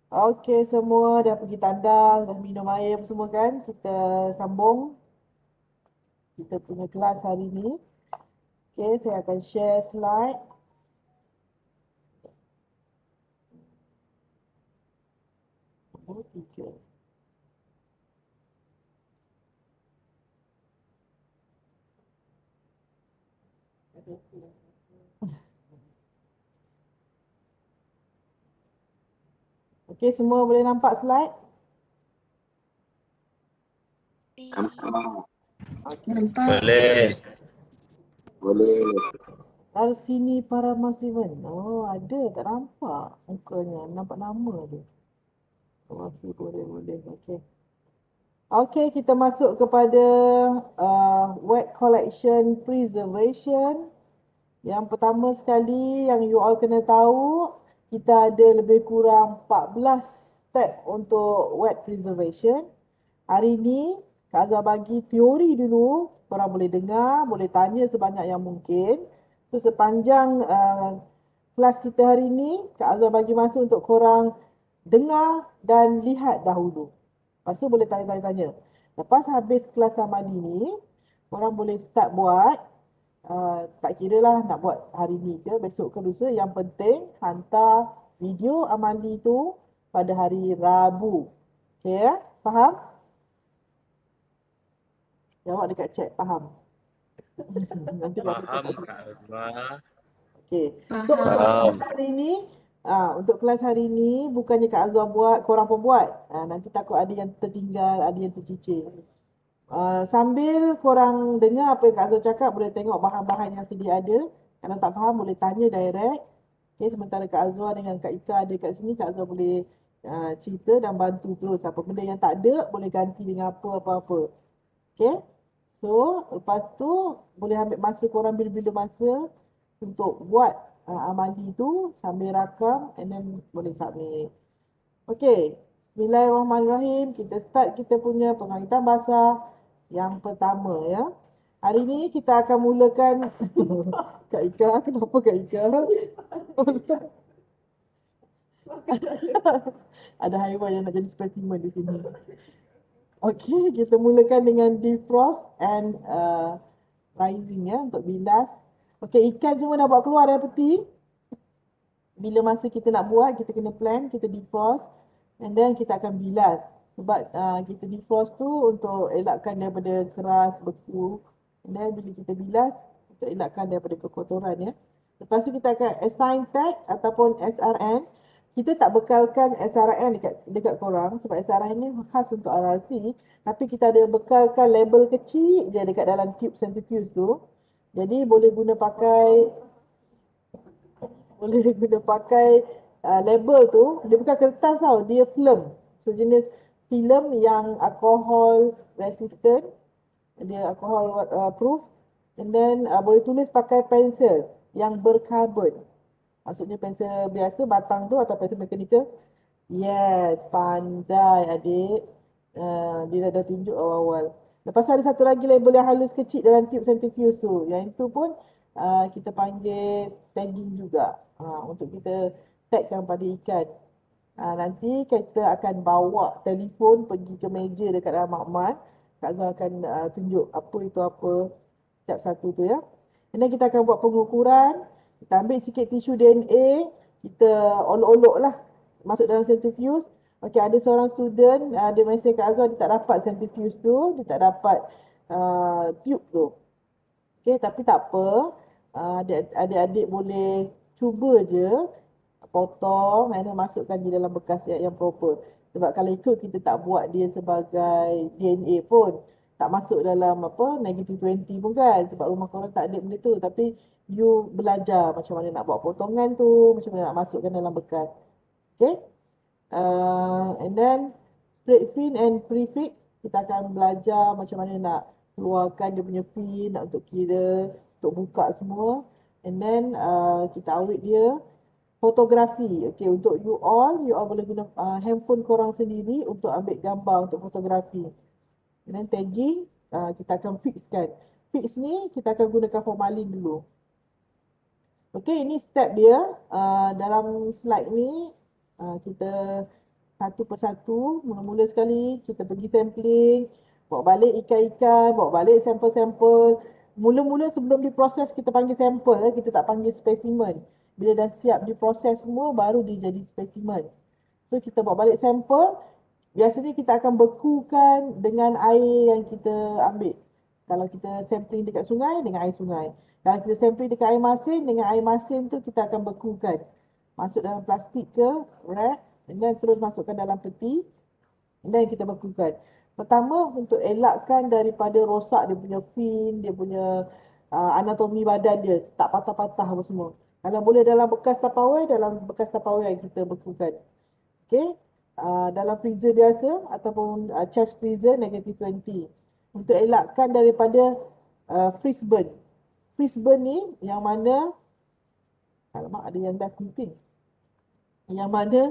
Okey, semua dah pergi tandang, dah minum air apa semua kan? Kita sambung kita punya kelas hari ni. Okey, saya akan share slide. Oh, tiga. Okey, semua boleh nampak slide? Nampak. Okey. Boleh. Boleh. Arsini Paramasivan. Oh, ada tak nampak mukanya. Nampak nama dia. Okey, boleh. Okey. Okey, kita masuk kepada wet collection preservation. Yang pertama sekali yang you all kena tahu, kita ada lebih kurang 14 step untuk wet preservation. Hari ni Kak Azhar bagi teori dulu, korang boleh dengar, boleh tanya sebanyak yang mungkin. So sepanjang kelas kita hari ni, Kak Azhar bagi masa untuk korang dengar dan lihat dahulu. Lepas tu boleh tanya-tanya. Lepas habis kelas Samadi ni, korang boleh start buat. Tak kira lah nak buat hari ni ke, besok ke lusa. Yang penting hantar video amali tu pada hari Rabu. Okay ya? Faham? Jawab dekat chat, faham? Nanti Faham Kak Azwar. Okay. So untuk Faham. kelas hari ni, untuk kelas hari ni bukannya Kak Azwar buat, korang pun buat. Nanti takut ada yang tertinggal, ada yang tercicir. Sambil korang dengar apa yang Kak Azwar cakap, boleh tengok bahan-bahan yang sedia ada. Kalau tak faham, boleh tanya direct. Okay, sementara Kak Azwar dengan Kak Ika ada kat sini, Kak Azwar boleh cerita dan bantu terus. Apa benda yang tak ada, boleh ganti dengan apa-apa. Okay? So, lepas tu, boleh ambil masa korang bila-bila masa untuk buat amali tu sambil rakam and then boleh submit. Okay. Bismillahirrahmanirrahim. Kita start kita punya pengangkutan bahasa yang pertama ya. Hari ni kita akan mulakan Kak Ika, kenapa Kak Ika? Ada haiwan yang nak jadi spesimen di sini. Okey, kita mulakan dengan defrost and rising ya untuk bilas. Okey, ikan semua dah bawa keluar dari peti. Bila masa kita nak buat, kita kena plan, kita defrost and then kita akan bilas. Sebab kita defrost tu untuk elakkan daripada keras, beku. And then bila kita bilas, untuk elakkan daripada kekotoran ya. Lepas tu kita akan assign tag ataupun SRN. Kita tak bekalkan SRN dekat korang sebab SRN ni khas untuk RRC. Tapi kita ada bekalkan label kecil je dekat dalam tube centrifuge tu. Jadi boleh guna pakai label tu. Dia bukan kertas tau, dia film. Sejenis film yang alcohol resistant, dia alcohol proof. And then boleh tulis pakai pensel yang berkarbon. Maksudnya pensel biasa batang tu atau pensel mechanical. Yes, pandai adik. Dia dah tunjuk awal-awal. Lepas tu ada satu lagi label yang halus kecil dalam tube centrifuge tu. Yang itu pun kita panggil tagging juga. Untuk kita tagkan pada ikan. Nanti kita akan bawa telefon pergi ke meja dekat dalam makmat. Kak Zah akan tunjuk apa itu apa setiap satu tu ya. Dan kita akan buat pengukuran. Kita ambil sikit tisu DNA. Kita olok-olok lah. Masuk dalam centrifuge. Okey, ada seorang student, dia mesej Kak Azhar, dia tak dapat centrifuge tu. Dia tak dapat tube tu. Okey, tapi tak apa. Adik-adik boleh cuba je potong dan masukkan di dalam bekas yang proper. Sebab kalau ikut kita tak buat dia sebagai DNA pun. Tak masuk dalam negative 20 pun kan. Sebab rumah korang tak ada benda tu. Tapi you belajar macam mana nak buat potongan tu. Macam mana nak masukkan dalam bekas. Okay. And then straight fin and prefix. Kita akan belajar macam mana nak keluarkan dia punya fin. Untuk kira. Untuk buka semua. And then kita awet dia. Fotografi. Okay, untuk you all boleh guna handphone korang sendiri untuk ambil gambar untuk fotografi. And then tagging, kita akan fixkan. Fix ni, kita akan gunakan formalin dulu. Okay, ini step dia. Dalam slide ni, kita satu persatu. Mula-mula sekali kita pergi sampling, bawa balik ikan-ikan, bawa balik sampel-sampel. Mula-mula sebelum diproses kita panggil sampel, kita tak panggil spesimen. Bila dah siap diproses semua, baru dia jadi spesimen. So kita bawa balik sampel, biasanya kita akan bekukan dengan air yang kita ambil. Kalau kita sampling dekat sungai, dengan air sungai. Kalau kita sampling dekat air masin, dengan air masin tu kita akan bekukan. Masuk dalam plastik ke wrap, dan terus masukkan dalam peti, dan kita bekukan. Pertama, untuk elakkan daripada rosak dia punya fin, dia punya anatomi badan dia, tak patah-patah apa semua. Kalau boleh dalam bekas Tupperware yang kita bekukan. Okay. Dalam freezer biasa ataupun chest freezer -20. Untuk elakkan daripada freeze burn. Freeze burn ni yang mana, alamak ada yang dah meeting. Yang mana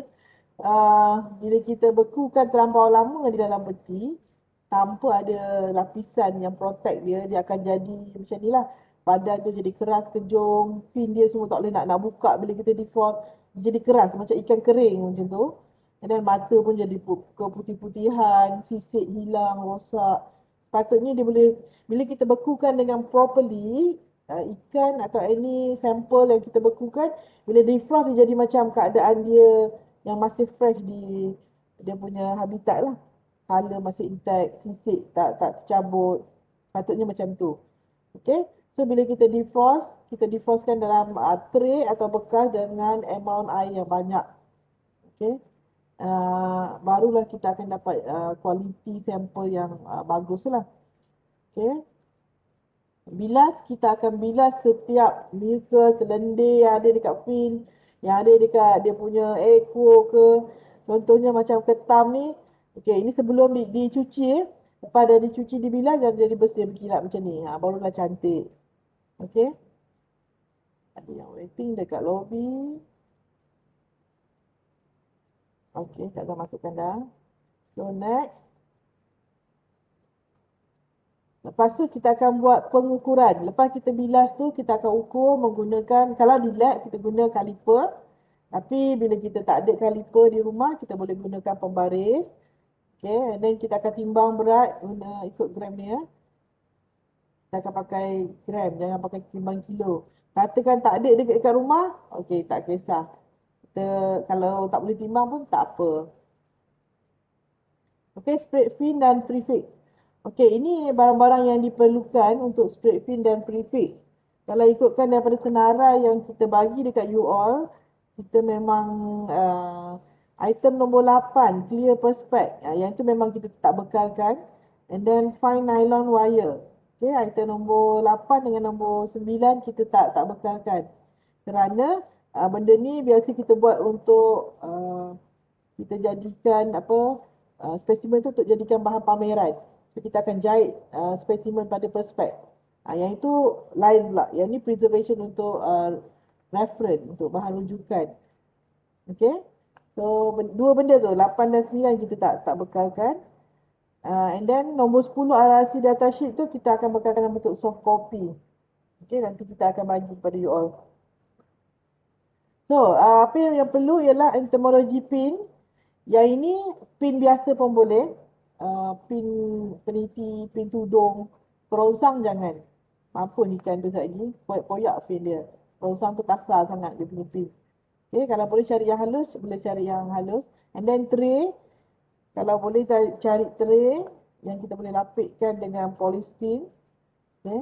bila kita bekukan terlampau lama di dalam peti, tanpa ada lapisan yang protect dia, dia akan jadi macam ni lah. Badan tu jadi keras, kejung, fin dia semua tak boleh nak buka bila kita defrost. Dia jadi keras macam ikan kering macam tu. Dan mata pun jadi keputih-putihan, sisik hilang, rosak. Patutnya dia boleh, bila kita bekukan dengan properly, ikan atau any sampel yang kita bekukan, bila defrost dia jadi macam keadaan dia yang masih fresh di dia punya habitat lah. Kala masih intact, sisik tak tercabut. Patutnya macam tu. Okay. So bila kita defrostkan dalam tray atau bekas dengan amount air yang banyak. Okay. Barulah kita akan dapat quality sampel yang bagus lah. Okay. Bilas, kita akan bilas setiap mucus, lendir yang ada dekat fin, yang ada dekat dia punya echo ke. Contohnya macam ketam ni. Okay, ini sebelum dicuci. Lepas dah dicuci, dibilas, dan jadi bersih berkilat macam ni. Barulah cantik. Okay. Ada yang waiting dekat lobby. Okay, tak dah masukkan dah. So next. Lepas tu kita akan buat pengukuran. Lepas kita bilas tu, kita akan ukur menggunakan, kalau di lab kita guna kaliper. Tapi bila kita tak ada kaliper di rumah, kita boleh gunakan pembaris. Okay, and then kita akan timbang berat guna ikut gram ni ya. Kita akan pakai gram, jangan pakai timbang kilo. Katakan tak ada dekat rumah, okay, tak kisah. Kita kalau tak boleh timbang pun tak apa. Okay, spread fin dan prefix. Okey, ini barang-barang yang diperlukan untuk spread fin dan prefix. Kalau ikutkan daripada senarai yang kita bagi dekat you all, kita memang item nombor 8, clear perspect. Yang itu memang kita tak bekalkan. And then fine nylon wire. Okey, item nombor 8 dengan nombor 9 kita tak bekalkan. Kerana benda ni biasa kita buat untuk kita jadikan spesimen tu untuk jadikan bahan pameran. So, kita akan jahit spesimen pada perspek. Yang itu lain pula. Yang ni preservation untuk reference, untuk bahan rujukan. Okay. So, dua benda tu, 8 dan 9 kita tak bekalkan. And then nombor 10 RRC datasheet tu kita akan bekalkan dalam bentuk soft copy. Okay, nanti kita akan bagi kepada you all. So, apa yang perlu ialah entomology pin. Yang ini pin biasa pun boleh. Pin peniti, pin tudung. Perongsang jangan. Mampun ikan tu lagi. Poyak pin dia. Perongsang tu kasar sangat dia punya pin. Okay, kalau boleh cari yang halus, boleh cari yang halus. And then tray. Kalau boleh cari tray yang kita boleh lapikkan dengan polystyrene. Okay.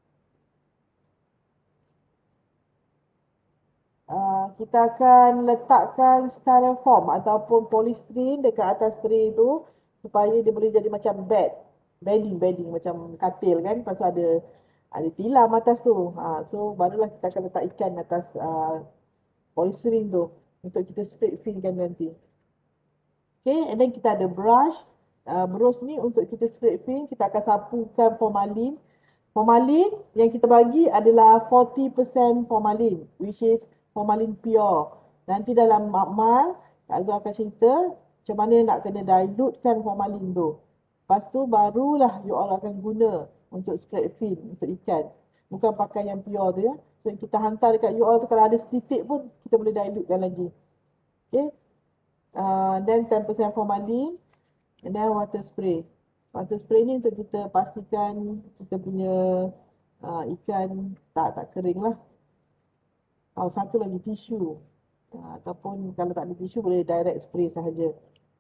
Kita akan letakkan styrofoam ataupun polystyrene dekat atas tray tu supaya dia boleh jadi macam bedding macam katil kan. Lepas tu ada tilam atas tu. So barulah kita akan letak ikan atas polystyrene tu untuk kita spread finkan nanti. Okay, and then kita ada brush. Brush ni untuk kita spread fin, kita akan sapukan formalin. Formalin yang kita bagi adalah 40% formalin, which is formalin pure. Nanti dalam makmal, Kak Azra akan cerita macam mana nak kena dilutekan formalin tu. Lepas tu barulah you all akan guna untuk spread fin, untuk ikan. Bukan pakai yang pure tu ya. So kita hantar dekat you all tu, kalau ada setitik pun kita boleh dilutekan lagi. Okay. then 10% formalin, and then water spray. Water spray ni untuk kita pastikan kita punya ikan tak kering lah. Satu lagi tisu. Ataupun kalau tak ada tisu boleh direct spray sahaja.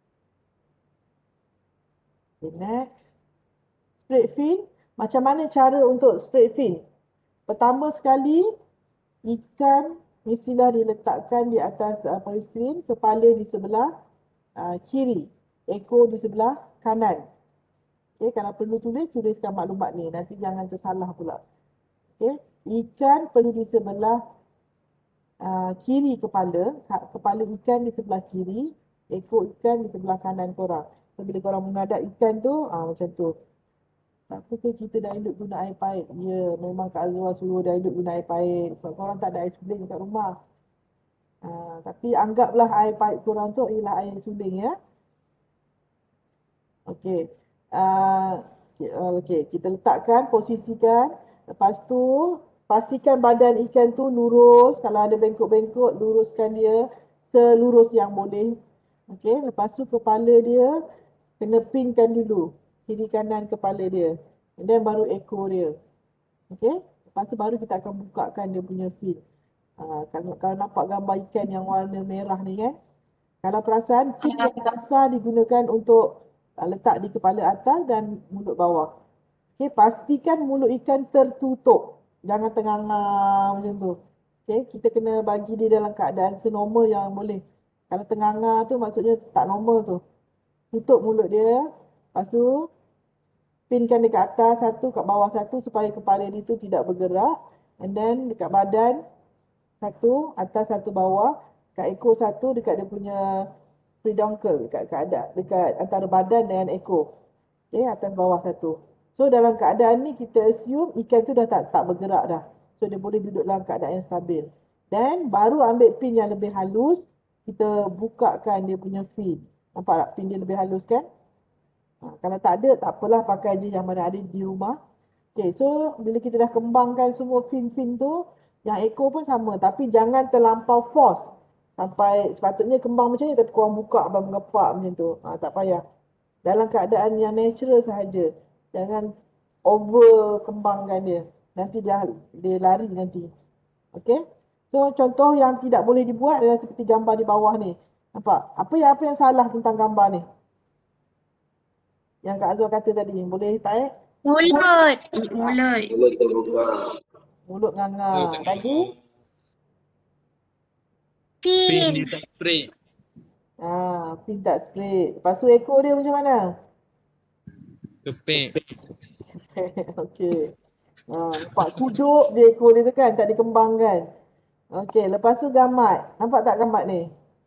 Okay, next. Spray fin. Macam mana cara untuk spray fin? Pertama sekali, ikan mestilah diletakkan di atas polystyrene, kepala di sebelah kiri, ekor di sebelah kanan. Okay, kalau perlu tuliskan maklumat ni. Nanti jangan tersalah pula. Okay, ikan perlu di sebelah kiri kepala. Kepala ikan di sebelah kiri, ekor ikan di sebelah kanan korang. So, bila korang menghadap ikan tu, macam tu. Tak apa ke kita dilute guna air paip? Ya, memang Kak Azwar suruh dilute guna air paip. Sebab korang tak ada air suling kat rumah. Tapi anggaplah air paip korang tu ialah air suling ya. Okey. Okey, kita letakkan, posisikan. Lepas tu, pastikan badan ikan tu lurus. Kalau ada bengkok-bengkok, luruskan dia selurus yang boleh. Okey, lepas tu kepala dia kena pinkan dulu. Kiri kanan kepala dia. And then baru ekor dia. Okey, lepas tu baru kita akan bukakan dia punya fin. Kalau nampak gambar ikan yang warna merah ni kan. Kalau perasan, fin yang dasar digunakan untuk letak di kepala atas dan mulut bawah. Okey, pastikan mulut ikan tertutup. Jangan tenganga macam tu. Okey, kita kena bagi dia dalam keadaan senormal yang boleh. Kalau tenganga tu maksudnya tak normal tu. Tutup mulut dia. Lepas tu, pinkan dekat atas satu, kat bawah satu supaya kepala dia tu tidak bergerak. And then dekat badan satu, atas satu bawah. Kat ekor satu, dekat dia punya peduncle, dekat antara badan dengan ekor. Okay, atas bawah satu. So dalam keadaan ni kita assume ikan tu dah tak bergerak dah. So dia boleh duduk dalam keadaan yang stabil. Dan baru ambil pin yang lebih halus, kita bukakan dia punya fin. Nampak tak pin dia lebih halus kan? Kalau tak ada, tak apalah, pakai je yang mana ada di rumah. Okay, so bila kita dah kembangkan semua fin-fin tu, yang ekor pun sama. Tapi jangan terlampau force. Sampai sepatutnya kembang macam ni, tapi korang buka abang mengepak macam tu. Tak payah. Dalam keadaan yang natural sahaja. Jangan over kembangkan dia. Nanti dia lari nanti. Okay. So contoh yang tidak boleh dibuat adalah seperti gambar di bawah ni. Nampak? Apa yang salah tentang gambar ni? Yang Kak Azwar kata tadi. Boleh tarik? Mulut. Mulut terbuka. Mulut nganga. Lagi? Fin Fin. dia tak spray. Fin tak spray. Lepas tu ekor dia macam mana? Kepek. Okey. Nampak kuduk je ekor dia tu kan. Tak dikembangkan. Okey. Lepas tu gamat. Nampak tak gamat ni?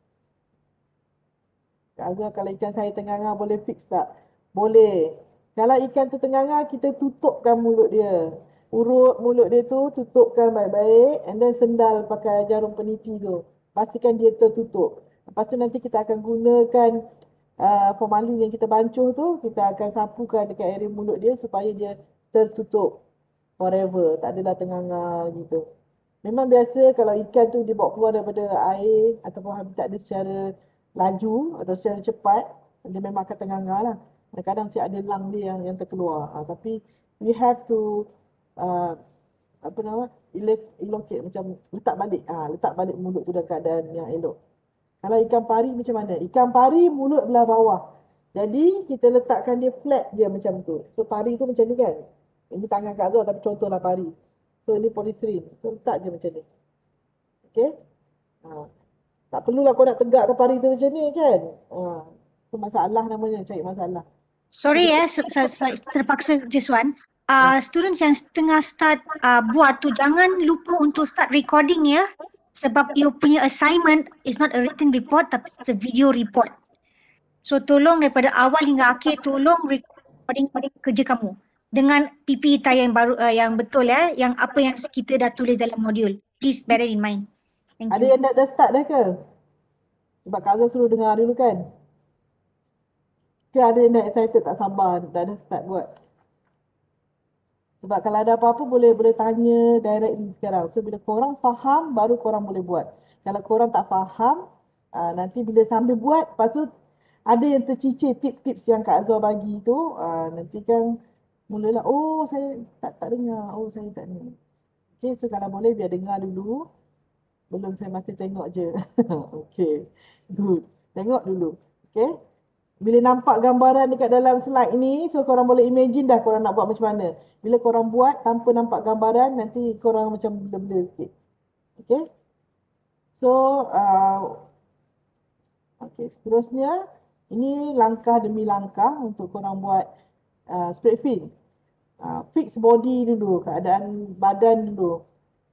Kak Azhar, kalau ikan saya tenganga boleh fix tak? Boleh. Kalau ikan tu tenganga, kita tutupkan mulut dia. Urut mulut dia tu, tutupkan baik-baik. And then sendal pakai jarum peniti tu. Pastikan dia tertutup. Lepas tu nanti kita akan gunakan formalin yang kita bancuh tu. Kita akan sapukan dekat area mulut dia supaya dia tertutup forever. Tak adalah tenganga gitu. Memang biasa kalau ikan tu dia bawa keluar daripada air ataupun habitat dia secara laju atau secara cepat, dia memang akan tenganga lah. Kadang-kadang si ada lang dia yang terkeluar. Tapi we have to uh, apa nama, elongate, macam letak balik mulut tu dalam keadaan yang elok. Kalau ikan pari macam mana? Ikan pari mulut belah bawah. Jadi kita letakkan dia flat dia macam tu. So pari tu macam ni kan. Ini tangan Kak Azhar tapi contohlah pari. So ini polystyrene. So letak je macam ni. Okay. Tak perlulah kau nak tegakkan pari tu macam ni kan. Itu masalah namanya, cari masalah. Sorry terpaksa just one. Students yang tengah start buat tu jangan lupa untuk start recording ya. Sebab you punya assignment is not a written report tapi it's a video report. So tolong daripada awal hingga akhir tolong recording kerja kamu dengan PPE yang baru yang betul ya, yang apa yang kita dah tulis dalam modul. Please bear it in mind. Thank Ada you. yang dah start dah ke? Sebab Kak Azhar suruh dengar dulu kan. Ke ada yang dah excited tak sabar dah start buat. Sebab kalau ada apa-apa boleh tanya directly sekarang. So bila korang faham baru korang boleh buat. Kalau korang tak faham, Nanti bila sambil buat, lepas tu ada yang tercicir tips-tips yang Kak Azwar bagi tu, nanti kan mulalah, oh saya tak dengar, oh saya tak dengar. Okay, so kalau boleh biar dengar dulu. Belum, saya masih tengok je. Okay, good. Tengok dulu. Okay. Bila nampak gambaran dekat dalam slide ni, so korang boleh imagine dah korang nak buat macam mana. Bila korang buat tanpa nampak gambaran, nanti korang macam blur-blur sikit. Okay. So, okay, seterusnya, ini langkah demi langkah untuk korang buat spread fin. Fix body dulu, keadaan badan dulu.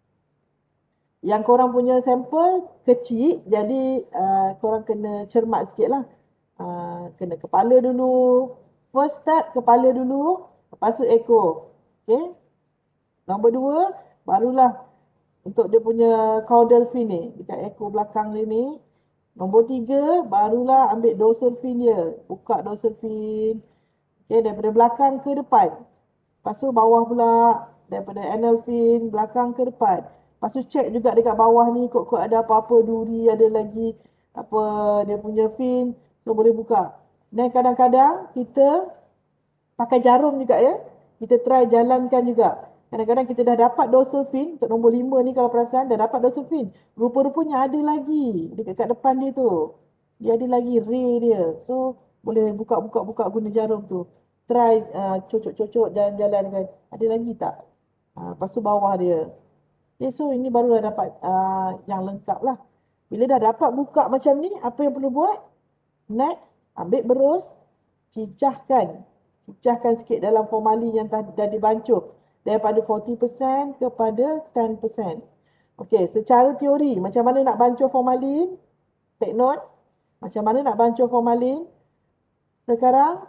Yang korang punya sampel kecil, jadi korang kena cermat sikit lah. Kena kepala dulu. First start kepala dulu, lepas tu ekor. Okay. Nombor 2, barulah untuk dia punya caudal fin ni, dekat ekor belakang dia ni. Nombor 3, barulah ambil dorsal fin dia. Buka dorsal fin. Okay, daripada belakang ke depan. Lepas tu bawah pula, daripada anal fin, belakang ke depan. Lepas tu check juga dekat bawah ni, kok ada apa-apa duri, ada lagi apa dia punya fin. So boleh buka. Dan kadang-kadang kita pakai jarum juga ya. Kita try jalankan juga. Kadang-kadang kita dah dapat dorsal fin, untuk nombor 5 ni kalau perasan, dah dapat dorsal fin. Rupa-rupanya ada lagi dekat depan dia tu. Dia ada lagi ray dia. So boleh buka-buka guna jarum tu. Try cocok-cocok jalan-jalan kan. Ada lagi tak? Lepas tu bawah dia. Okay, so ini baru dah dapat yang lengkap lah. Bila dah dapat buka macam ni, apa yang perlu buat? Next, ambil berus, cicahkan sikit dalam formalin yang dah dibancuh. Daripada 40% kepada 10%. Okey, secara teori, macam mana nak bancuh formalin? Take note. Macam mana nak bancuh formalin? Sekarang,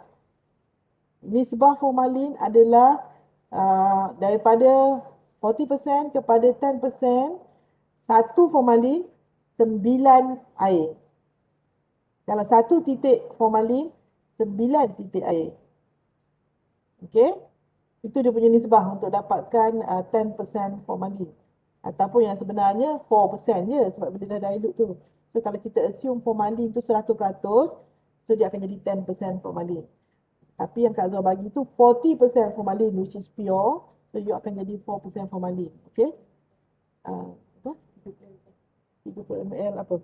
nisbah formalin adalah daripada 40% kepada 10%, satu formalin, 9 air. Kalau satu titik formalin, 9 titik air. Okey? Itu dia punya nisbah untuk dapatkan 10% formalin. Ataupun yang sebenarnya 4% je sebab dia dah dilute tu. So kalau kita assume formalin tu 100%, so dia akan jadi 10% formalin. Tapi yang Kak Zul bagi tu 40% formalin which is pure. So you akan jadi 4% formalin. Okay? Apa? 30 ml apa?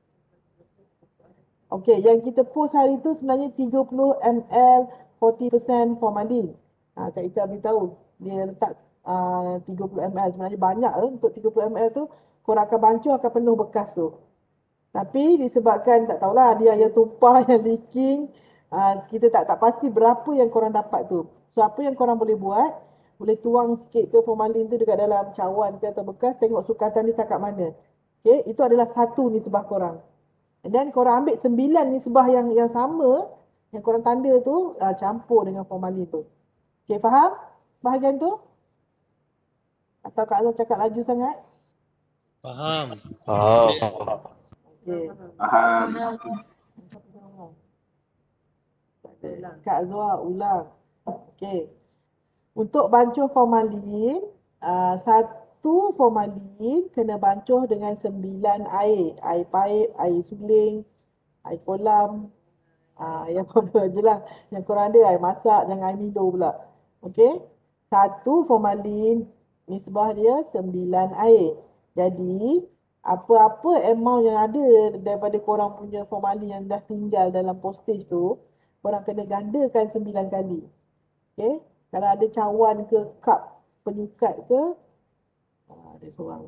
Okay, yang kita post hari tu sebenarnya 30 ml 40% formalin. Kak Ika beritahu, dia letak 30 ml. Sebenarnya banyak untuk 30 ml tu. Korang akan bancuh, akan penuh bekas tu. Tapi disebabkan tak tahulah dia yang tumpah, yang leaking, kita tak pasti berapa yang korang dapat tu. So apa yang korang boleh buat, boleh tuang sikit ke formalin tu dekat dalam cawan ke atau bekas, tengok sukatan dia takat mana. Okay, itu adalah satu nisbah korang. Dan korang ambil 9 nisbah yang sama, yang korang tanda tu, campur dengan formalin tu. Okay, faham bahagian tu? Atau Kak Azhar cakap laju sangat? Faham. Okay. Faham. Kak Azhar ulang. Okay. Untuk bancuh formalin, satu formalin kena bancuh dengan 9 air. Air paip, air suling, air kolam, yang apa je lah. Yang korang ada air masak, jangan air Milo pula. Okay. Satu formalin, nisbah dia 9 air. Jadi, apa-apa amount yang ada daripada korang punya formalin yang dah tinggal dalam postage tu, korang kena gandakan 9 kali. Okay. Kalau ada cawan ke cup penyukat ke, ada seorang.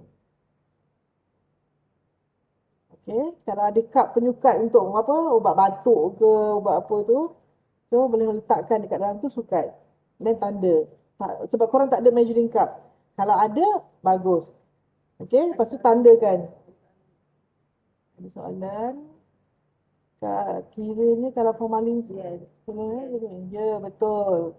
Okay. Kalau ada cup penyukat untuk apa, ubat batuk ke, ubat apa tu, so boleh letakkan dekat dalam tu sukat. Dan tanda. Sebab korang tak ada measuring cup. Kalau ada, bagus. Okay, lepas tu tandakan. Ada soalan. Kiranya kalau formalin ya, betul.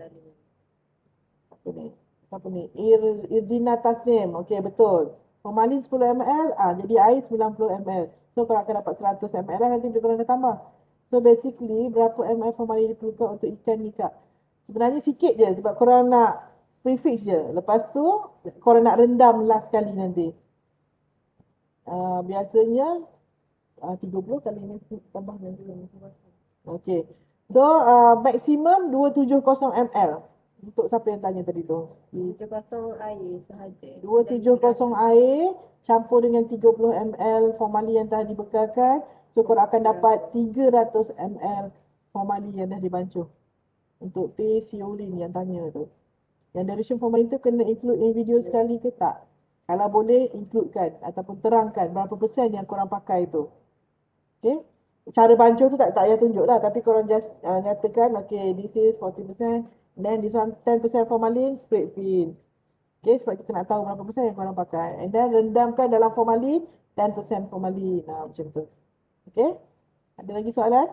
Apa ni? Irdina Tasnim. Okey, betul. Formalin 10 ml, jadi air 90 ml. So korang akan dapat 100 ml lah nanti bila korang dah tambah. So basically berapa ml formalin diperlukan untuk ikan ni Kak? Sebenarnya sikit je sebab korang nak prefix je. Lepas tu korang nak rendam last kali nanti. Biasanya 30 kali ini tambah nanti. Okey. So maksimum 270 ml. Untuk siapa yang tanya tadi tu? 270 air sahaja. 270 air campur dengan 30 ml formalin yang telah dibekalkan. So korang akan dapat 300 ml formalin yang dah dibancuh. Untuk teh siolin yang tanya tu. Yang dilution formalin tu kena include in video sekali ke tak? Kalau boleh includekan ataupun terangkan berapa persen yang korang pakai tu. Okay. Cara bancuh tu tak payah tunjuk lah. Tapi korang just nyatakan, okay, this is 40%. Then this one 10% formalin, spread fin. Okay, sebab kita nak tahu berapa persen yang korang pakai. And then rendamkan dalam formalin, 10% formalin. Macam tu. Okay. Ada lagi soalan?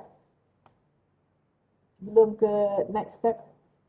Sebelum ke next step.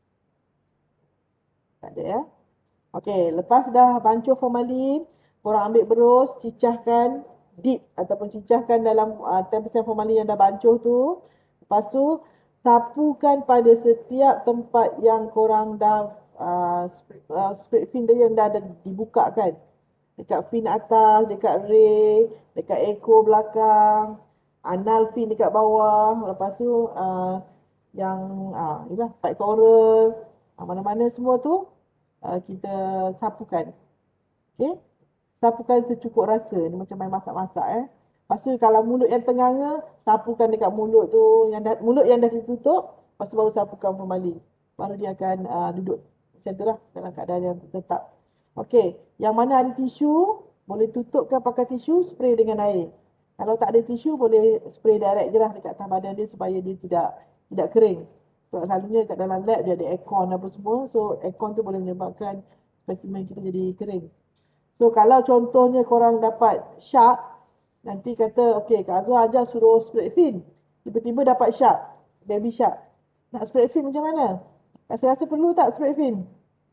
Tak ada ya. Okay, lepas dah bancuh formalin, korang ambil berus, cicahkan, dip ataupun cicahkan dalam 10% formalin yang dah bancuh tu. Lepas tu, sapukan pada setiap tempat yang korang dah spread fin dia yang dah ada dibuka kan. Dekat fin atas, dekat ray, dekat echo belakang, anal fin dekat bawah. Lepas tu, yang inilah pectoral, mana-mana semua tu kita sapukan. Okey. Sapukan secukup rasa. Ni macam main masak-masak Lepas tu kalau mulut yang tenganga, sapukan dekat mulut tu, mulut yang dah ditutup, lepas tu baru sapukan formalin. Baru dia akan duduk macam tu lah dalam keadaan yang tetap. Okey, yang mana ada tisu, boleh tutupkan pakai tisu, spray dengan air. Kalau tak ada tisu, boleh spray direct je lah dekat atas badan dia supaya dia tidak kering. Sebab selalunya kat dalam lab dia ada aircon apa semua. So aircon tu boleh menyebabkan spesimen kita jadi kering. So kalau contohnya korang dapat shark, nanti kata, okay, Kak Azwar ajar suruh spread fin. Tiba-tiba dapat shark, baby shark. Nak spread fin macam mana? Rasa-rasa perlu tak spread fin?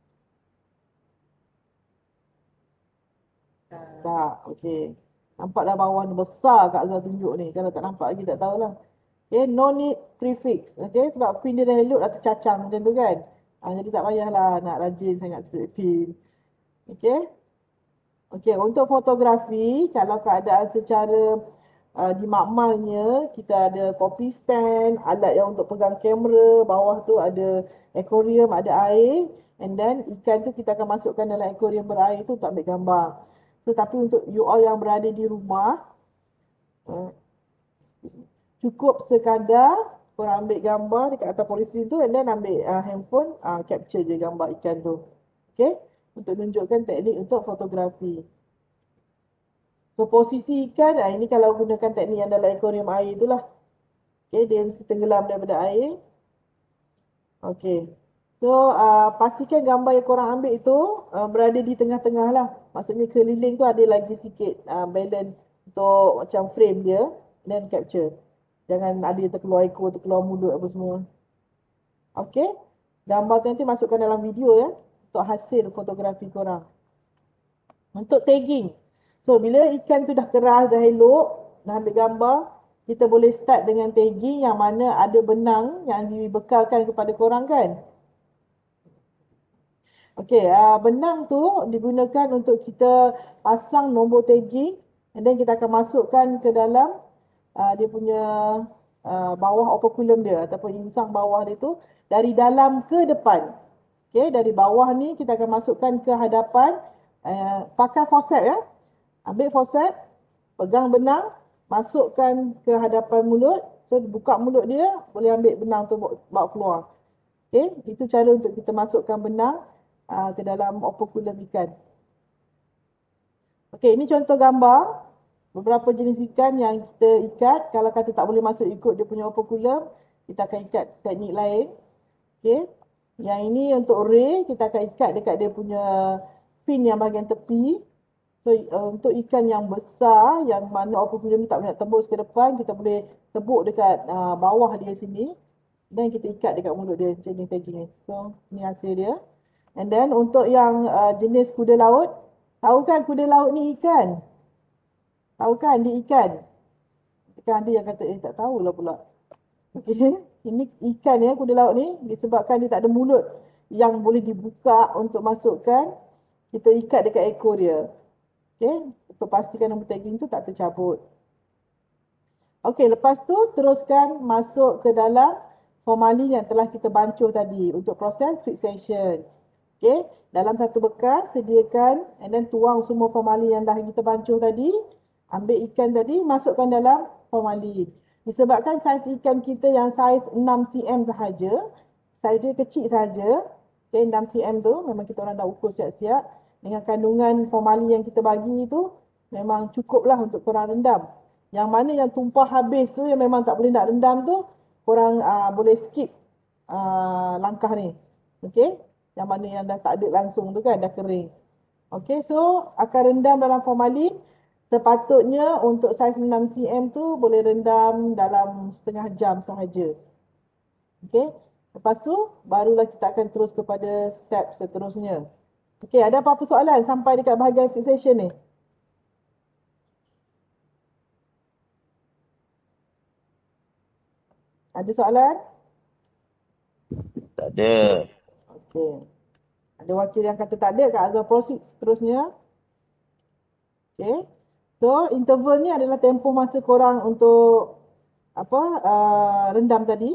Tak, okay. Nampak dah bawah ni besar Kak Azwar tunjuk ni. Kalau tak nampak lagi tak tahulah. Okay, no need prefix. Okay, sebab fin dia dah elok dah tercacang macam tu kan. Jadi tak payahlah nak rajin sangat spread fin. Okay. Okay, untuk fotografi, kalau keadaan secara dimakmalnya, kita ada copy stand, alat yang untuk pegang kamera, bawah tu ada aquarium, ada air, and then ikan tu kita akan masukkan dalam aquarium berair tu untuk ambil gambar. So, tapi untuk you all yang berada di rumah, cukup sekadar korang ambil gambar dekat atas policy tu and then ambil handphone, capture je gambar ikan tu. Okay, untuk tunjukkan teknik untuk fotografi. So posisi ikan, ini kalau gunakan teknik yang dalam aquarium air itulah. Okay, dia mesti tenggelam daripada air. Okay. So pastikan gambar yang korang ambil itu berada di tengah-tengah lah. Maksudnya keliling tu ada lagi sikit balance untuk macam frame dia. Dan capture. Jangan ada yang terkeluar ekor, terkeluar mulut apa semua. Okay. Gambar tu nanti masukkan dalam video ya. Untuk hasil fotografi korang. Untuk tagging. So, bila ikan tu dah keras, dah elok, dah ambil gambar, kita boleh start dengan tagging yang mana ada benang yang dibekalkan kepada korang kan. Okey, benang tu digunakan untuk kita pasang nombor tagging and then kita akan masukkan ke dalam dia punya bawah operculum dia ataupun insang bawah dia tu dari dalam ke depan. Okey, dari bawah ni kita akan masukkan ke hadapan pakai forceps ya. Ambil forceps, pegang benang, masukkan ke hadapan mulut. So, buka mulut dia, boleh ambil benang tu bawa keluar. Okay, itu cara untuk kita masukkan benang ke dalam operculum ikan. Okay, ini contoh gambar. Beberapa jenis ikan yang kita ikat. Kalau kata tak boleh masuk ikut dia punya operculum, kita akan ikat teknik lain. Okay, yang ini untuk ray, kita akan ikat dekat dia punya fin yang bahagian tepi. So, untuk ikan yang besar, yang mana operculum tak boleh nak tembus ke depan, kita boleh tebuk dekat bawah dia sini. Dan kita ikat dekat mulut dia, macam ni tagging ni. So, ni hasil dia. And then, untuk yang jenis kuda laut, tahu kan kuda laut ni ikan? Tahu kan dia ikan? Kan ada yang kata, tak tahulah pula. Okay. Ini ikan ya, kuda laut ni, disebabkan dia tak ada mulut yang boleh dibuka untuk masukkan, kita ikat dekat ekor dia. Okay, untuk pastikan nombor tagging tu tak tercabut. Okey, lepas tu teruskan masuk ke dalam formalin yang telah kita bancuh tadi untuk proses fixation. Okey, dalam satu bekas sediakan and then tuang semua formalin yang dah kita bancuh tadi, ambil ikan tadi masukkan dalam formalin. Disebabkan saiz ikan kita yang saiz 6 cm sahaja, saiz dia kecil saja. Okey, 6 cm tu memang kita orang dah ukur siap-siap dengan kandungan formalin yang kita bagi tu memang cukuplah untuk korang rendam. Yang mana yang tumpah habis tu yang memang tak boleh nak rendam tu, korang boleh skip langkah ni. Okey, yang mana yang dah tak ada langsung tu kan, dah kering. Okey, so akan rendam dalam formalin. Sepatutnya untuk saiz 6 cm tu boleh rendam dalam setengah jam sahaja. Okey, lepas tu barulah kita akan terus kepada step seterusnya. Okey, ada apa-apa soalan sampai dekat bahagian fixation ni? Ada soalan? Tak ada. Okey. Ada wakil yang kata tak ada, Kak Azhar proceed seterusnya. Okey. So, interval ni adalah tempoh masa korang untuk rendam tadi.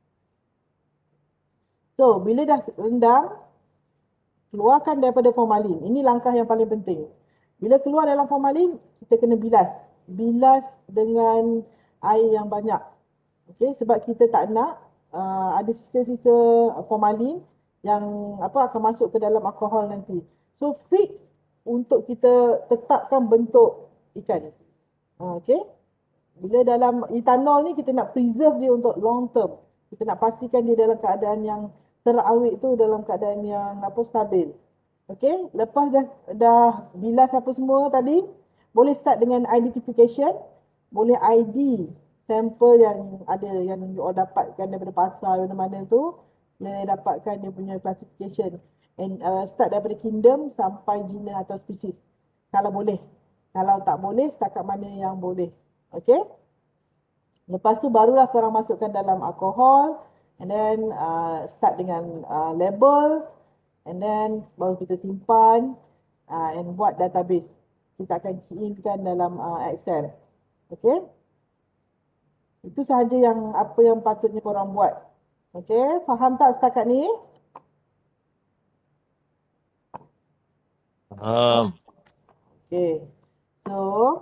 So, bila dah rendam, keluarkan daripada formalin. Ini langkah yang paling penting. Bila keluar dalam formalin, kita kena bilas. Bilas dengan air yang banyak. Okey, sebab kita tak nak ada sisa-sisa formalin yang akan masuk ke dalam alkohol nanti. So fix untuk kita tetapkan bentuk ikan. Okey. Bila dalam etanol ni kita nak preserve dia untuk long term. Kita nak pastikan dia dalam keadaan yang terawet tu dalam keadaan yang stabil. Okey, lepas dah bilas apa semua tadi, boleh start dengan identification, boleh ID sampel yang ada yang you all dapatkan daripada pasar mana-mana tu, boleh dapatkan dia punya classification and start daripada kingdom sampai genus atau spesies kalau boleh. Kalau tak boleh, setakat mana yang boleh. Okey, lepas tu barulah korang masukkan dalam alkohol and then start dengan label and then baru kita simpan and buat database. Kita akan key inkan dalam Excel. Okey, itu sahaja yang apa yang patutnya korang buat. Okey, faham tak setakat ni? Faham. Okey, so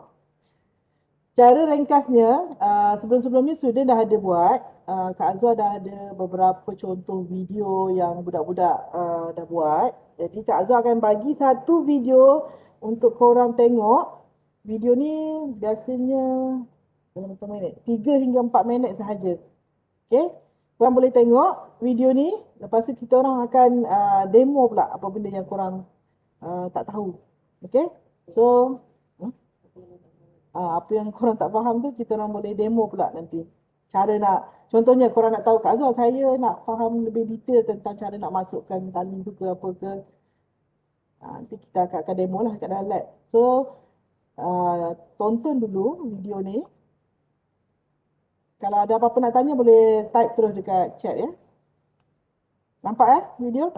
cara ringkasnya, sebelum-sebelum ni sudah dah ada buat. Kak Azwar dah ada beberapa contoh video yang budak-budak dah buat. Jadi Kak Azwar akan bagi satu video untuk korang tengok. Video ni biasanya dalam berapa minit? 3 hingga 4 minit sahaja. Okey, korang boleh tengok video ni. Lepas tu kita orang akan demo pula apa benda yang korang tak tahu. Okey, so apa yang korang tak faham tu kita orang boleh demo pula nanti. Cara nak, contohnya korang nak tahu Kak Azwar, saya nak faham lebih detail tentang cara nak masukkan tali tu ke apa ke. Nanti kita akan demo lah kat dalam lab. So, tonton dulu video ni. Kalau ada apa-apa nak tanya boleh type terus dekat chat ya. Nampak video?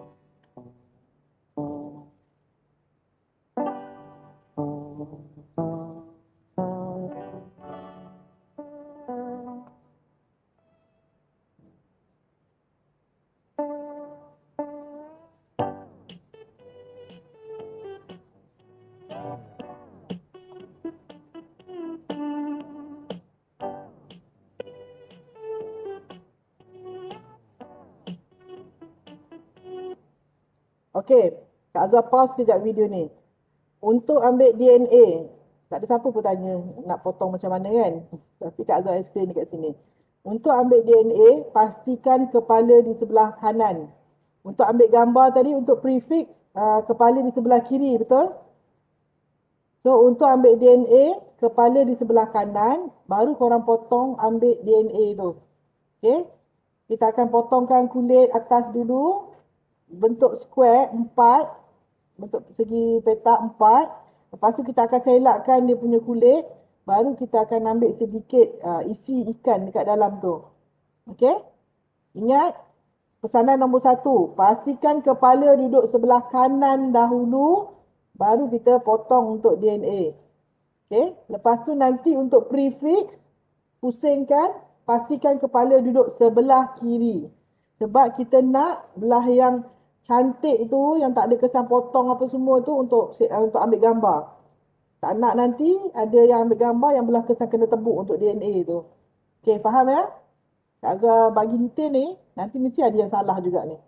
Okey, Kak Azwar pause sekejap video ni. Untuk ambil DNA, tak ada siapa pun tanya nak potong macam mana kan. Tapi Kak Azwar explain dekat sini. Untuk ambil DNA, pastikan kepala di sebelah kanan. Untuk ambil gambar tadi, untuk prefix, kepala di sebelah kiri, betul? So, untuk ambil DNA, kepala di sebelah kanan, baru korang potong ambil DNA tu. Okey? Kita akan potongkan kulit atas dulu. Bentuk square 4, bentuk segi petak 4. Lepas tu kita akan selakkan dia punya kulit, baru kita akan ambil sedikit isi ikan dekat dalam tu. Okey? Ingat pesanan nombor 1, pastikan kepala duduk sebelah kanan dahulu, baru kita potong untuk DNA. Okey? Lepas tu nanti untuk prefix, pusingkan, pastikan kepala duduk sebelah kiri. Sebab kita nak belah yang cantik tu, yang tak ada kesan potong apa semua tu untuk ambil gambar. Tak nak nanti ada yang ambil gambar yang belah kesan kena tebuk untuk DNA tu. Okey, faham ya? Kak Azhar bagi detail ni, nanti mesti ada yang salah juga ni.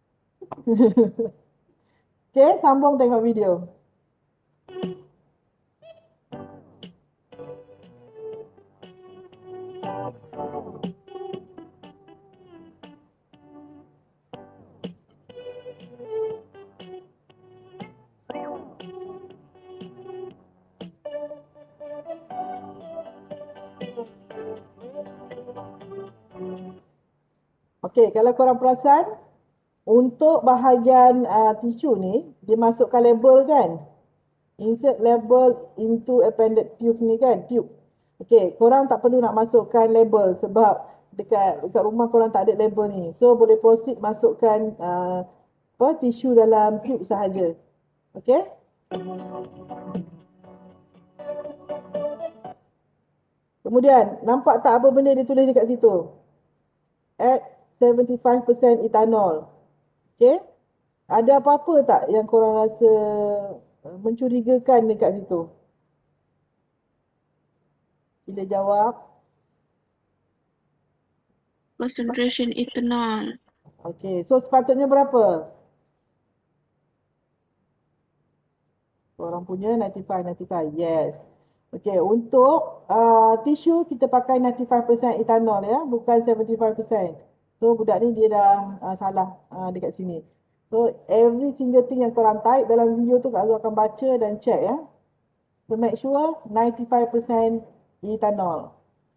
Okey, sambung tengok video. Okey, kalau korang perasan, untuk bahagian tisu ni, dia masukkan label kan? Insert label into appended tube ni kan? Tube. Okey, korang tak perlu nak masukkan label sebab dekat rumah korang tak ada label ni. So, boleh proceed masukkan tisu dalam tube sahaja. Okey? Kemudian, nampak tak apa benda dia tulis dekat situ? At 75% ethanol. Okey? Ada apa-apa tak yang korang rasa mencurigakan dekat situ? Sila jawab. Concentration ethanol. Okey, so sepatutnya berapa? Korang punya 95, yes. Okey, untuk tisu kita pakai 95% ethanol ya, bukan 75%. So budak ni dia dah salah dekat sini. So every single thing yang korang type dalam video tu Kak Azhar akan baca dan check ya. So make sure 95% ethanol.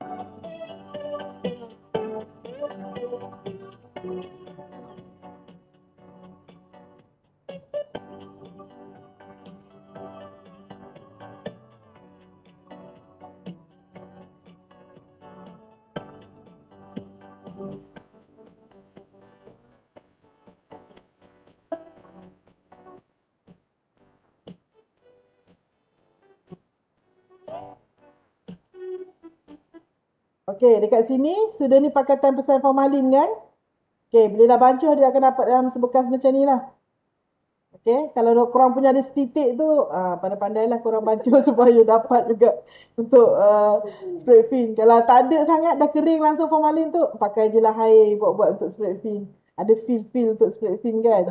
Okey, dekat sini sudah ni pakai 10% formalin kan? Okey, bila dah bancuh dia akan dapat dalam sebekas macam ni lah. Okey, kalau korang punya ada setitik tu, pandai-pandailah korang bancuh supaya dapat juga untuk spray fin. Kalau tak ada sangat, dah kering langsung formalin tu, pakai je lah air buat-buat untuk spray fin. Ada feel untuk spray fin kan?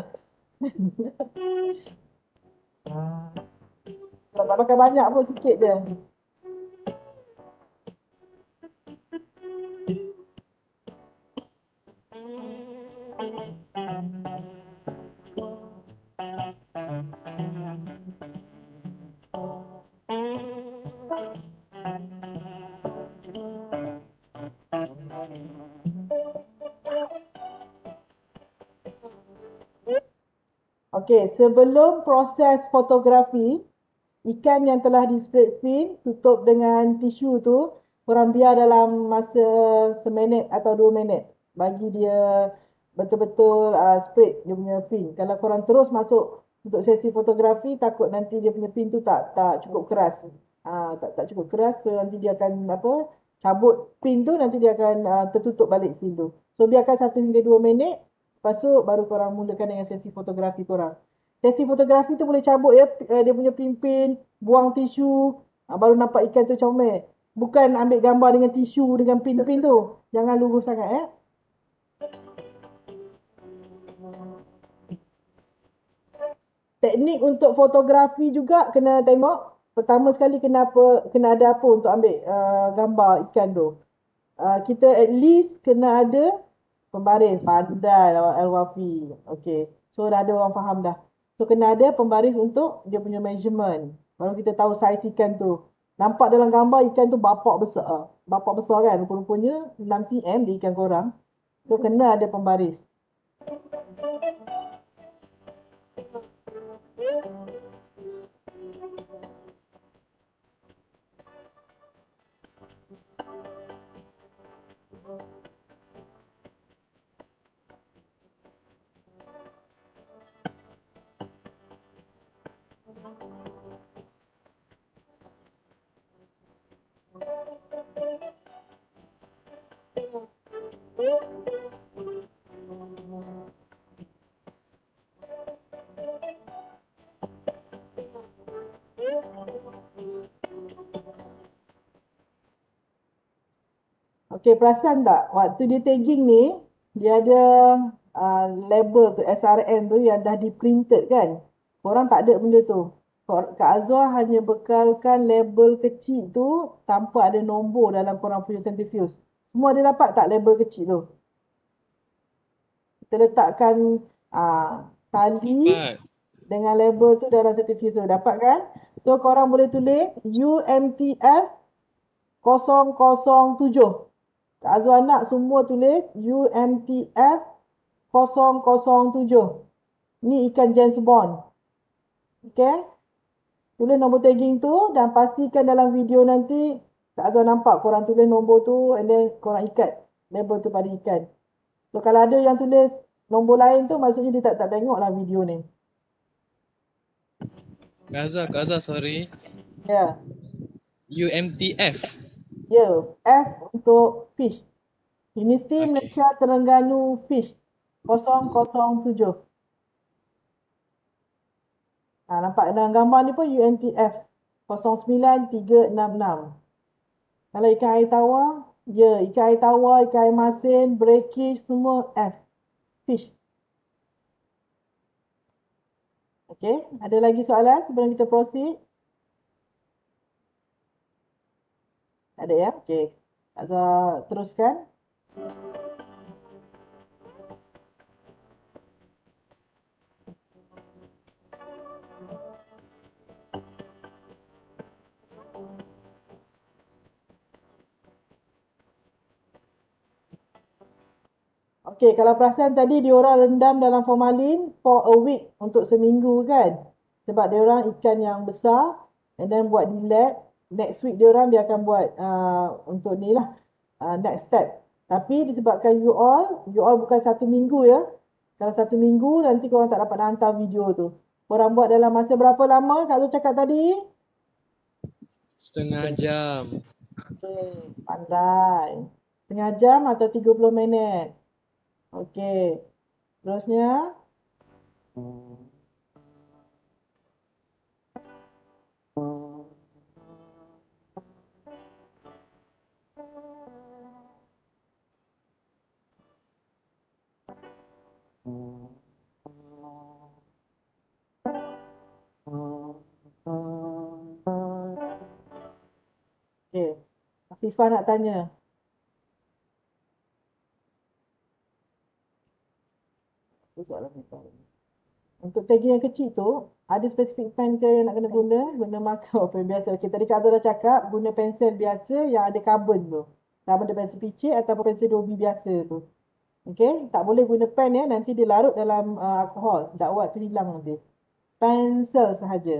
Kalau tak pakai banyak pun sikit je. Okey, sebelum proses fotografi, ikan yang telah di spray fin tutup dengan tisu tu, korang biar dalam masa seminit atau 2 minit. Bagi dia betul-betul spray dia punya fin. Kalau korang terus masuk untuk sesi fotografi, takut nanti dia punya fin tu tak cukup keras. Tak cukup keras, so nanti dia akan cabut pin tu, nanti dia akan tertutup balik pin tu. So biarkan 1 hingga 2 minit. Lepas tu baru korang mulakan dengan sesi fotografi korang. Sesi fotografi tu boleh cabut ya, dia punya pin-pin, buang tisu, baru nampak ikan tu comel. Bukan ambil gambar dengan tisu, dengan pin-pin tu. Jangan luruh sangat ya. Teknik untuk fotografi juga kena tengok. Pertama sekali kena ada apa untuk ambil gambar ikan tu. Kita at least kena ada pembaris. Pandai Al-Wafi. Okay. So dah ada orang faham dah. So kena ada pembaris untuk dia punya measurement. Baru kita tahu saiz ikan tu. Nampak dalam gambar ikan tu bapak besar. Bapak besar kan. Rupa-rupanya 6 cm di ikan korang. So kena ada pembaris. Okey, perasan tak waktu dia tagging ni, dia ada label tu SRN tu yang dah di-printed kan. Korang tak ada benda tu. Kak Azwar hanya bekalkan label kecil tu tanpa ada nombor dalam korang punya centrifuge. Semua ada dapat tak label kecil tu? Kita letakkan tali Dapat. dengan label tu dalam centrifuge tu. Dapat kan? So korang boleh tulis UMTF 007. Kak Azwar nak semua tulis UMTF 007. Ni ikan James Bond. Okay? Tulis nombor tagging tu dan pastikan dalam video nanti Kak Azwar nampak korang tulis nombor tu and then korang ikat label tu pada ikan. So kalau ada yang tulis nombor lain tu maksudnya dia tak tengok lah video ni. Kak Azhar, sorry. Ya. UMTF. Ya. F untuk fish. Universiti Okey. Malaysia Terengganu Fish 007. Nampak dalam gambar ni pun UNTF 09366. Kalau ikan air tawar, ya, ikan air tawar, ikan air masin, breakage, semua F. Fish. Okey, ada lagi soalan sebelum kita proceed? Ada ya? Okey. Azhar teruskan. Okey, kalau perasan tadi diorang rendam dalam formalin for a week untuk seminggu kan. Sebab diorang ikan yang besar and then buat di lab. Next week diorang dia akan buat untuk ni lah next step. Tapi disebabkan you all bukan 1 minggu ya. Kalau 1 minggu nanti korang tak dapat nak hantar video tu. Korang buat dalam masa berapa lama Kak Zul cakap tadi? Setengah jam. Okey, pandai. Setengah jam atau 30 minit. Okey. Terusnya. Okey. Afifah nak tanya. Soalan Afifah. Untuk tagging yang kecil tu, ada spesifik pen ke yang nak kena guna? Guna marker apa biasa? Okay, tadi Kak Azhar dah cakap, guna pensel biasa yang ada carbon tu. Sama ada pensel picit atau pensel 2B biasa tu. Okay, tak boleh guna pen ya, nanti dia larut dalam alkohol. Dakwat tu hilang nanti. Pensel sahaja.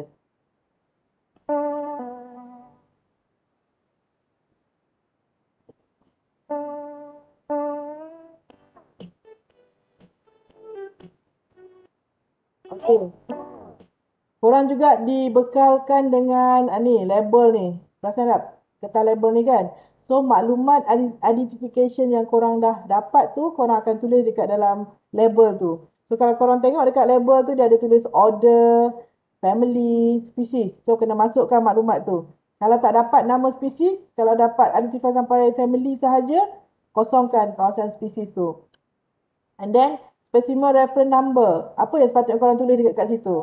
Okay. Korang juga dibekalkan dengan ni label ni. Perasan tak? Kertas label ni kan. So maklumat identification yang korang dah dapat tu korang akan tulis dekat dalam label tu. So kalau korang tengok dekat label tu dia ada tulis order, family, species. So kena masukkan maklumat tu. Kalau tak dapat nama species, kalau dapat identify sampai family sahaja, kosongkan kawasan species tu. And then specimen reference number. Apa yang sepatutnya korang tulis dekat situ?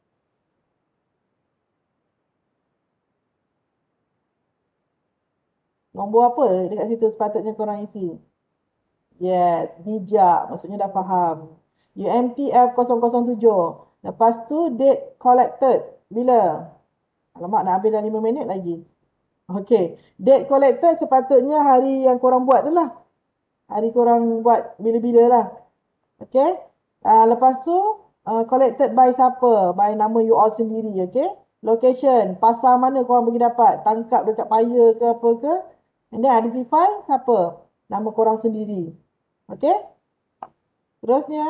Nombor apa dekat situ sepatutnya korang isi? Yes, bijak. Maksudnya dah faham. UMTF 007. Lepas tu date collected. Bila? Alamak, nak habis dah 5 minit lagi. Okay. Date collected sepatutnya hari yang korang buat tu lah. Hari korang buat bila-bila lah. Okay. Lepas tu, collected by siapa? By nama you all sendiri. Okay. Location. Pasar mana korang pergi dapat? Tangkap dekat paya ke apa ke? And then identify siapa? Nama korang sendiri. Okay? Terusnya.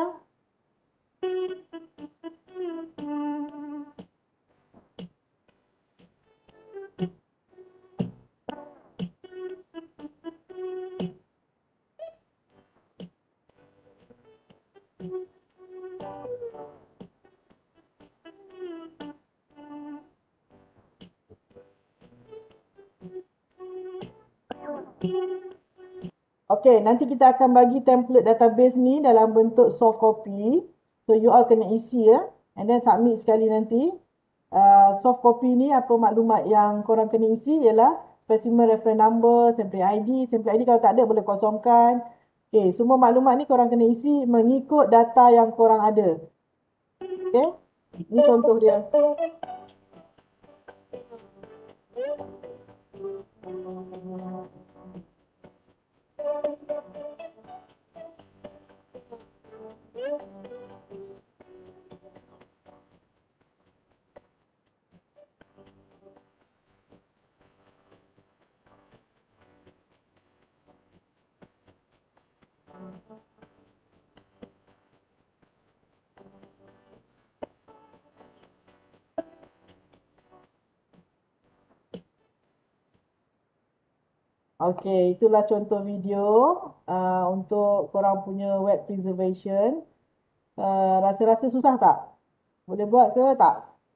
Okay, nanti kita akan bagi template database ni dalam bentuk soft copy. So, you all kena isi ya. And then submit sekali nanti. Soft copy ni apa maklumat yang korang kena isi ialah specimen reference number, sample ID. Sample ID kalau tak ada boleh kosongkan. Okay, semua maklumat ni korang kena isi mengikut data yang korang ada. Okay, ni contoh dia. Okay, itulah contoh video untuk korang punya web preservation. Rasa-rasa susah tak? Boleh buat ke tak?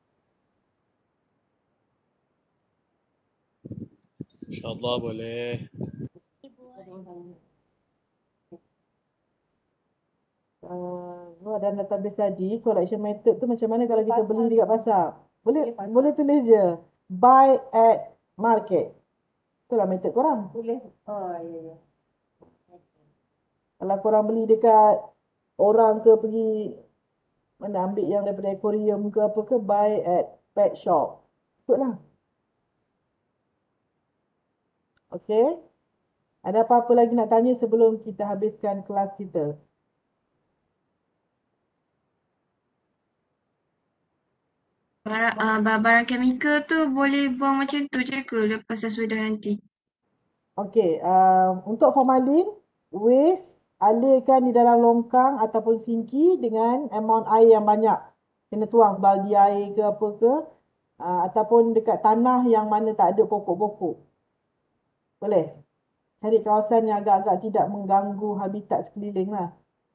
InsyaAllah boleh. Dalam database tadi, collection method tu macam mana kalau kita beli dekat pasar? Boleh tulis je. Buy at market. Itulah method korang. Boleh. Oh, ya, ya. Kalau korang beli dekat orang ke pergi mana ambil yang daripada aquarium ke apa ke, buy at pet shop. Ikutlah. Okay. Ada apa-apa lagi nak tanya sebelum kita habiskan kelas kita? Barang chemical tu boleh buang macam tu je ke lepas dah sudah nanti? Okey, untuk formalin, waste alirkan di dalam longkang ataupun sinki dengan amount air yang banyak. Kena tuang sebaldi air ke apa ke, ataupun dekat tanah yang mana tak ada pokok-pokok. Boleh? Cari kawasan yang agak-agak tidak mengganggu habitat sekeliling lah.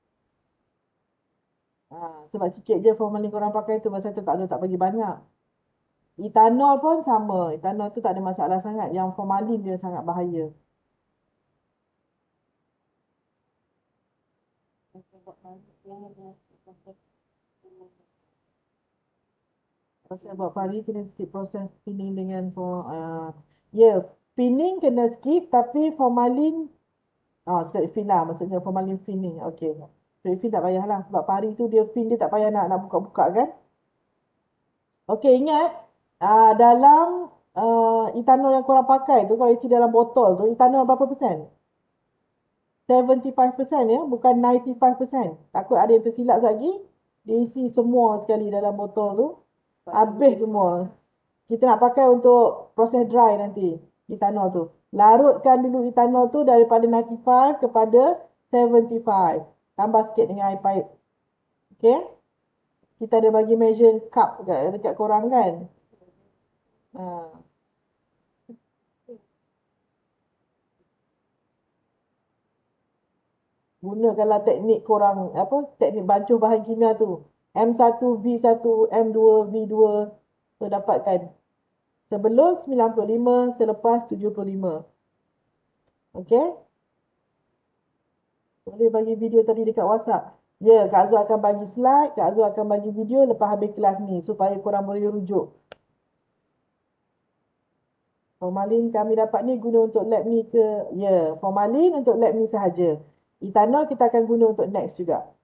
Sebab sikit je formalin korang pakai tu, pasal tu tak bagi banyak. Etanol pun sama. Etanol tu tak ada masalah sangat. Yang formalin dia sangat bahaya. Proses buat pari kena skip proses pinning dengan pinning kena skip tapi formalin split fin lah maksudnya formalin finning. Okey. Split fin tak payahlah sebab pari tu dia fin dia tak payah nak buka-buka kan. Okey, ingat dalam etanol yang korang pakai tu kalau isi dalam botol tu etanol berapa persen? 75% ya, bukan 95%. Takut ada yang tersilap lagi. Dia isi semua sekali dalam botol tu. Habis semua. Kita nak pakai untuk proses dry nanti. Etanol tu. Larutkan dulu etanol tu daripada 95 kepada 75. Tambah sikit dengan air paip. Okay. Kita ada bagi measure cup dekat korang kan. Gunakanlah teknik korang, teknik bancuh bahan kimia tu. M1, V1, M2, V2. So, dapatkan. Sebelum 95, selepas 75. Okay? Boleh bagi video tadi dekat WhatsApp. Ya, Kak Azul akan bagi slide, Kak Azul akan bagi video lepas habis kelas ni. Supaya korang boleh rujuk. Formalin kami dapat ni guna untuk lab ni ke? Ya, formalin untuk lab ni sahaja. Etanol kita akan guna untuk next juga.